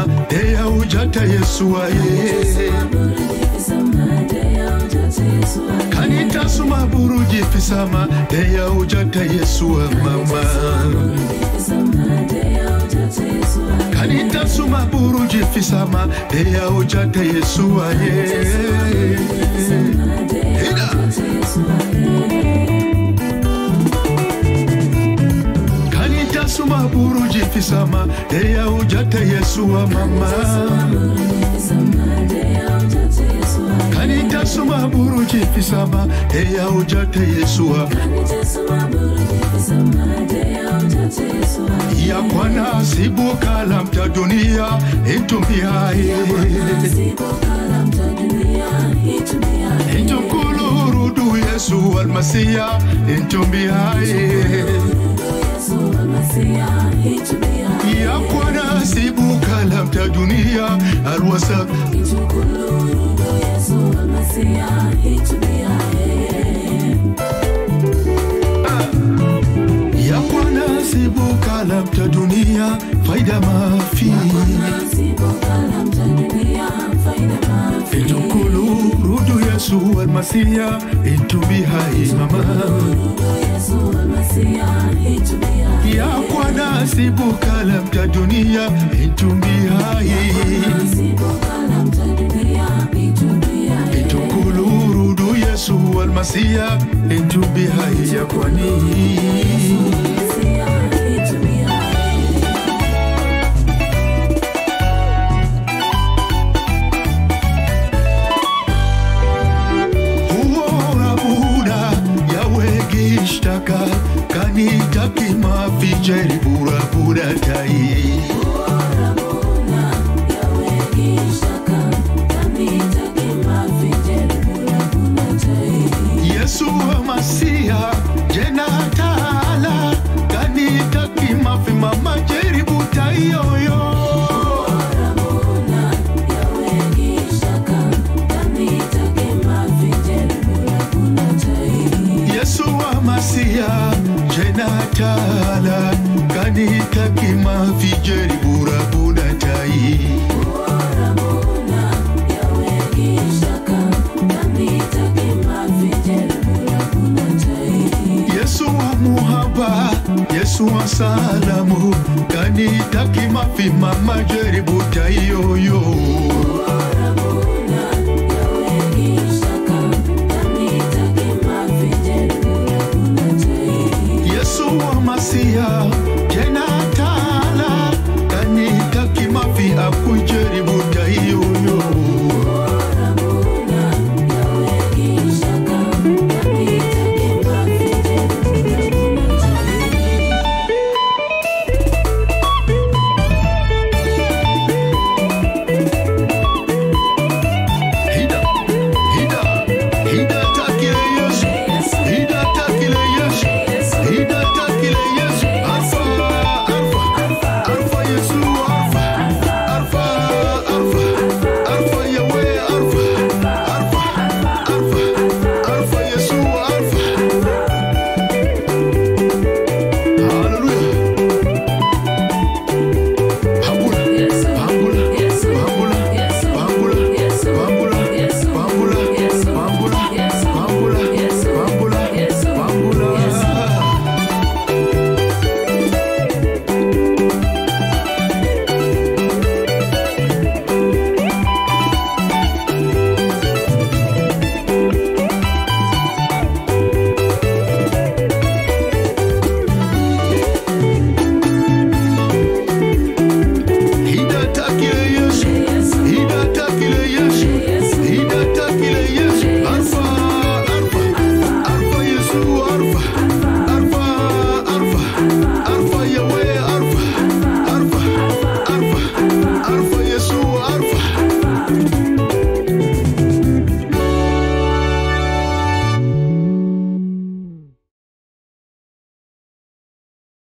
deya ujata Yesu aye. Kanita suma buruji fisama deya ujata Yesu mama. Kanita suma buruji fisama deya ujata Yesu aye. Kanita suma buruji fisama deya ujata Yesu mama. Kanita suma buruji fisama deya ujata Yesu. Ya kwana sibuka lamta dunia itumbiaye. Intumkulu du Yesu al-Masiya intumbiaye. Ya kwana sibuka lamta dunia al-wasa. Ya kwana sibuka lamta dunia faida mafi. Intumkulu rudu Yesu al-Masiya intumbiaye mama. Ya kwana sibuka lamta dunia intumbiaye. Intumkulu rudu Yesu al-Masiya intumbiaye ya kwani. Kanita kima fijeri bura bura tai. Yesu Masiya jena tala kanita kima fi mama jeri butai yoyo. Yesu Masiya jena tala kanita kima fijeri bura bura tai. Yesu wa muhaba, Yesu wa salamu, kanita kima fi mama jeri butai yoyo.